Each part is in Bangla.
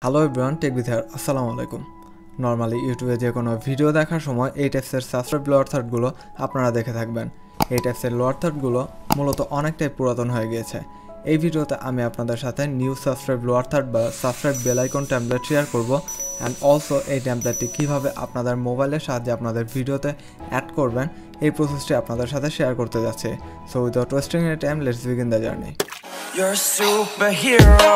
Hello everyone, tech with here. আসসালামু আলাইকুম। নর্মালি ইউটিউবে যে কোনো ভিডিও দেখার সময় এই টাইপসের সাবস্ক্রাইব লোয়ার থার্ডগুলো আপনারা দেখে থাকবেন। এই টাইপসের লোয়ার থার্ডগুলো মূলত অনেকটাই পুরাতন হয়ে গিয়েছে। এই ভিডিওতে আমি আপনাদের সাথে নিউ সাবস্ক্রাইব লোয়ার থার্ড বা subscribe bell icon template share করব অ্যান্ড অলসো এই টেমপ্লেটটি কীভাবে আপনাদের মোবাইলের সাহায্যে আপনাদের ভিডিওতে অ্যাড করবেন এই প্রসেসটি আপনাদের সাথে শেয়ার করতে যাচ্ছে। So without wasting any time, let's begin the journey. You're a superhero.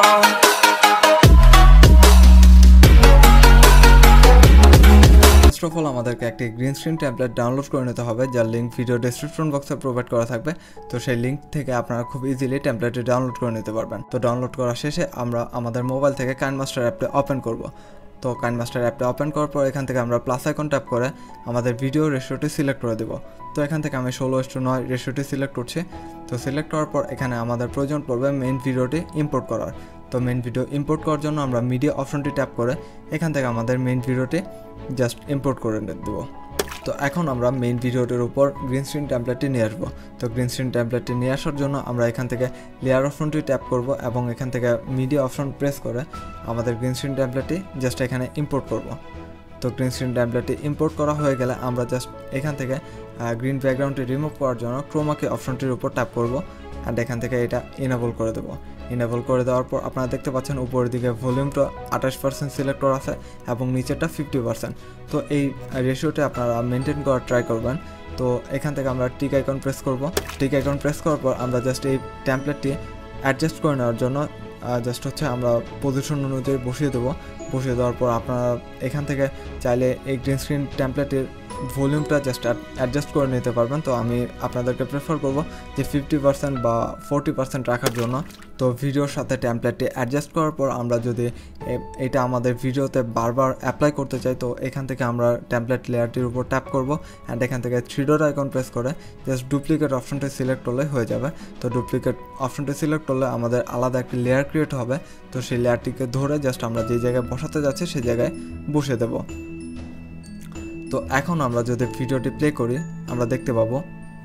First of all আমাদেরকে একটি গ্রিন স্ক্রিন ট্যাবলেট ডাউনলোড করে নিতে হবে, যার লিঙ্ক ভিডিও ডেসক্রিপশন বক্সে প্রোভাইড করা থাকবে। তো সেই লিঙ্ক থেকে আপনারা খুব ইজিলি ট্যাবলেটটি ডাউনলোড করে নিতে পারবেন। তো ডাউনলোড করা শেষে আমরা আমাদের মোবাইল থেকে কাইনমাস্টার অ্যাপটি ওপেন করব। তো কাইনমাস্টার অ্যাপটি ওপেন করার পর এখান থেকে আমরা প্লাস আইকন ট্যাপ করে আমাদের ভিডিও রেশিওটি সিলেক্ট করে দেব। তো এখান থেকে আমি 16:9 রেশিওটি সিলেক্ট করছি। তো সিলেক্ট করার পর এখানে আমাদের প্রয়োজন পড়বে মেইন ভিডিওটি ইম্পোর্ট করার। তো মেইন ভিডিও ইম্পোর্ট করার জন্য আমরা মিডিয়া অপশনটি ট্যাপ করে এখান থেকে আমাদের মেইন ভিডিওটি জাস্ট ইম্পোর্ট করে দেবো। তো এখন আমরা মেইন ভিডিওটির উপর গ্রিন স্ক্রিন ট্যাবলেটটি নিয়ে আসবো। তো গ্রিন স্ক্রিন ট্যাবলেটটি নিয়ে আসার জন্য আমরা এখান থেকে লেয়ার অপশনটি ট্যাপ করব এবং এখান থেকে মিডিয়া অপশন প্রেস করে আমাদের গ্রিন স্ক্রিন ট্যাবলেটটি জাস্ট এখানে ইম্পোর্ট করব। তো গ্রিন স্ক্রিন ট্যাবলেটটি ইম্পোর্ট করা হয়ে গেলে আমরা জাস্ট এখান থেকে গ্রিন ব্যাকগ্রাউন্ডটি রিমুভ করার জন্য ক্রোমাকি অপশনটির উপর ট্যাপ করব অ্যান্ড এখান থেকে এটা ইনেবল করে দেবো। ইনেবল করে দেওয়ার পর আপনারা দেখতে পাচ্ছেন উপরের দিকে ভলিউমটা 28% সিলেক্ট করা আছে এবং নিচেরটা 50%। তো এই রেশিওটা আপনারা মেনটেন করার ট্রাই করবেন। তো এখান থেকে আমরা টিক আইকন প্রেস করব। টিক আইকন প্রেস করার পর আমরা জাস্ট এই ট্যাম্পলেটটি অ্যাডজাস্ট করে নেওয়ার জন্য জাস্ট আমরা পজিশন অনুযায়ী বসিয়ে দেবো। বসিয়ে দেওয়ার পর আপনারা এখান থেকে চাইলে এই গ্রিন স্ক্রিন ট্যাম্পলেটের ভলিউমটা জাস্ট অ্যাডজাস্ট করে নিতে পারবেন। তো আমি আপনাদেরকে প্রেফার করব যে 50% বা 40% রাখার জন্য। তো ভিডিওর সাথে ট্যাম্পলেটটি অ্যাডজাস্ট করার পর আমরা যদি এটা আমাদের ভিডিওতে বারবার অ্যাপ্লাই করতে চাই, তো এখান থেকে আমরা ট্যাম্পলেট লেয়ারটির উপর ট্যাপ করব অ্যান্ড এখান থেকে 3 ডট আইকন প্রেস করে জাস্ট ডুপ্লিকেট অপশনটি সিলেক্ট করলে হয়ে যাবে। তো ডুপ্লিকেট অপশনটি সিলেক্ট করলে আমাদের আলাদা একটি লেয়ার ক্রিয়েট হবে। তো সেই লেয়ারটিকে ধরে জাস্ট আমরা যে জায়গায় বসাতে যাচ্ছি সেই জায়গায় বসিয়ে দেব। তো এখন আমরা যদি ভিডিওটি প্লে করি আমরা দেখতে পাবো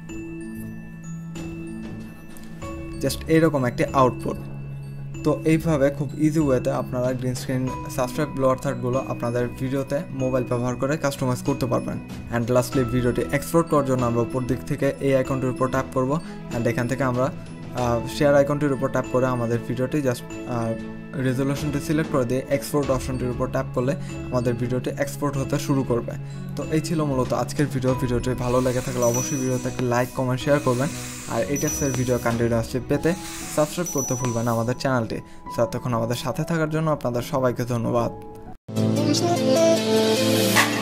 জাস্ট এইরকম একটি আউটপুট। তো এইভাবে খুব ইজি ওয়েতে আপনারা গ্রিন স্ক্রিন সাবস্ক্রাইব লোয়ার থার্ডগুলো আপনাদের ভিডিওতে মোবাইল ব্যবহার করে কাস্টমাইজ করতে পারবেন। অ্যান্ড লাস্টলি ভিডিওটি এক্সপোর্ট করার জন্য আমরা উপর দিক থেকে এই আইকনটির উপর ট্যাপ করব অ্যান্ড এখান থেকে আমরা শেয়ার আইকনটির উপর ট্যাপ করে আমাদের ভিডিওটি জাস্ট রেজলিউশনটি সিলেক্ট করে দিয়ে এক্সপোর্ট অপশনটির উপর ট্যাপ করলে আমাদের ভিডিওটি এক্সপোর্ট হতে শুরু করবে। তো এই ছিল মূলত আজকের ভিডিওটি ভালো লেগে থাকলে অবশ্যই ভিডিওটাকে লাইক কমেন্ট শেয়ার করবেন। আর এই টাইপসের ভিডিও কন্টিনিউয়াসলি পেতে সাবস্ক্রাইব করতে ভুলবেন না আমাদের চ্যানেলটি। তখন আমাদের সাথে থাকার জন্য আপনাদের সবাইকে ধন্যবাদ।